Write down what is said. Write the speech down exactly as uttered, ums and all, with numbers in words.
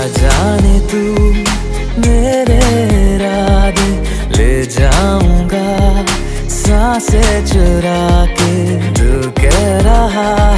जाने तू मेरे इरादे ले जाऊंगा सांसें चुरा के, तू कह रहा